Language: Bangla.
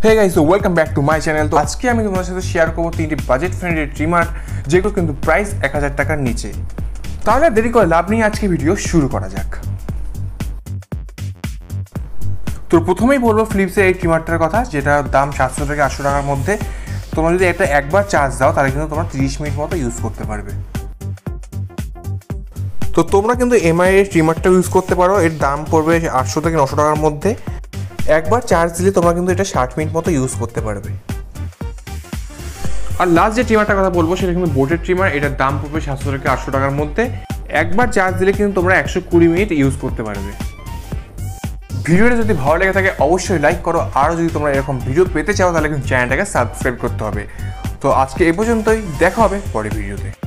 Hey guys, so welcome back to my channel. তো আজকে আমি তোমাদের সাথে শেয়ার করবো তিনটি বাজেট ফ্রেন্ডলি ট্রিমার, যেগুলো কিন্তু প্রাইস 1000 টাকার নিচে। তাহলে দেরি করে লাভ নেই, আজকে ভিডিও শুরু করা যাক। তো প্রথমেই বলবো ফিলিপসের এই ট্রিমারটার কথা, যেটা দাম 700 থেকে 800 টাকার মধ্যে। তোমরা যদি এটা একবার চার্জ দাও তাহলে কিন্তু তোমরা 30 মিনিট মতো ইউজ করতে পারবে। তো তোমরা কিন্তু এমআই এর ট্রিমারটা ইউজ করতে পারো, এর দাম পড়বে 800 থেকে 900 টাকার মধ্যে। একবার চার্জ দিলে তোমরা কিন্তু এটা 60 মিনিট মতো ইউজ করতে পারবে। আর লাস্ট যে ট্রিমারটার কথা বলবো সেটা কিন্তু বোটের ট্রিমার, এটার দাম পড়বে 700 থেকে 800 টাকার মধ্যে। একবার চার্জ দিলে কিন্তু তোমরা 120 মিনিট ইউজ করতে পারবে। ভিডিওটা যদি ভালো লেগে থাকে অবশ্যই লাইক করো, আর যদি তোমরা এরকম ভিডিও পেতে চাও তাহলে কিন্তু চ্যানেলটাকে সাবস্ক্রাইব করতে হবে। তো আজকে এই পর্যন্তই, দেখা হবে পরের ভিডিওতে।